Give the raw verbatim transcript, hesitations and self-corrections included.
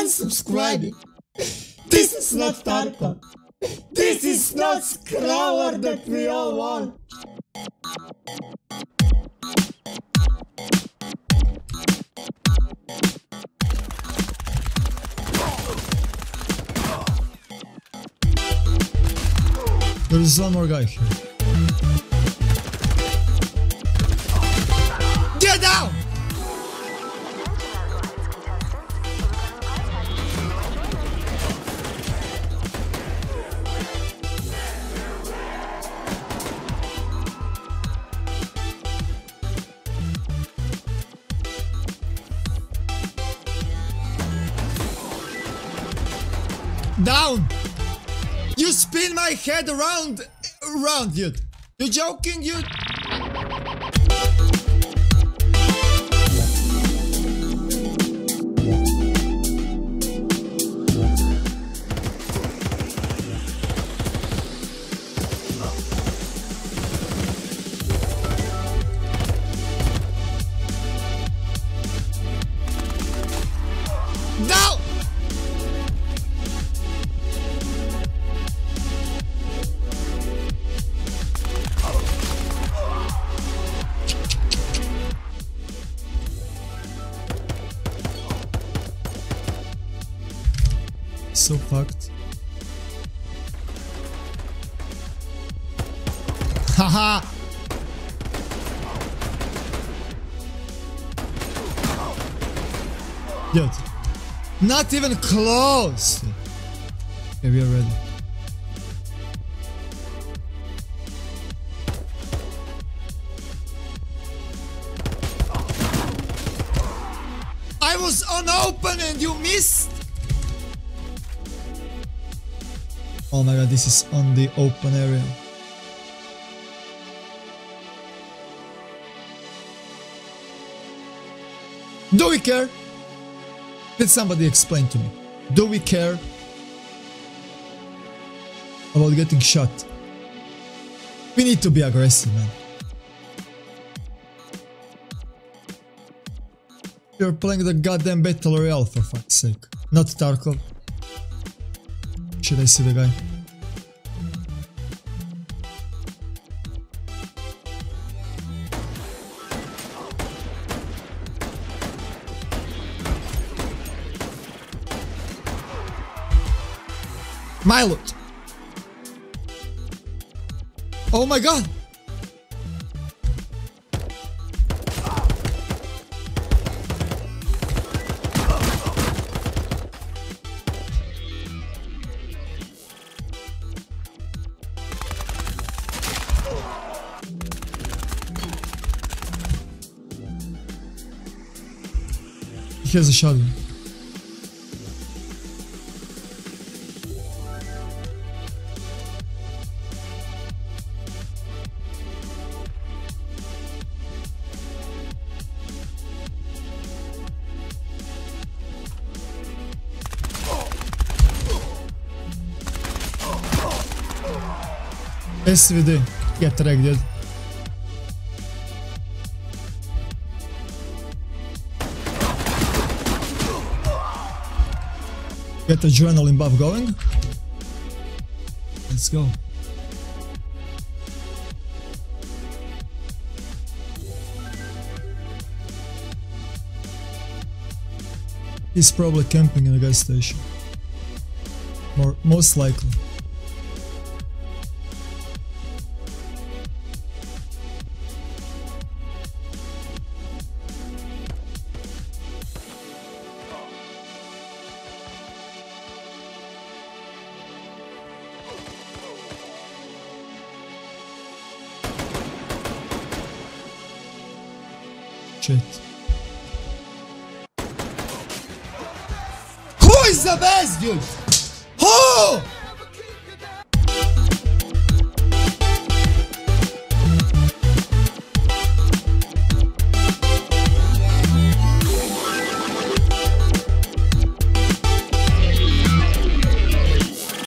unsubscribing. This is not Tarkov. This is not Scrawler that we all want. There is one more guy here. Get down! Down! You spin my head around, around, dude. You joking, dude? Down! So fucked. Haha! Dude. Not even close! Okay, we are ready. I was unopen and you missed! Oh my god, this is on the open area. Do we care? Did somebody explain to me? Do we care about getting shot? We need to be aggressive, man. You're playing the goddamn Battle Royale for fuck's sake. Not Tarkov. Should I see the guy? My loot. Oh my god. He has a shotgun. S V D, get wrecked, dude. Get the adrenaline buff going. Let's go. He's probably camping in a gas station. More, most likely. Shit. Who is the best, dude? Who?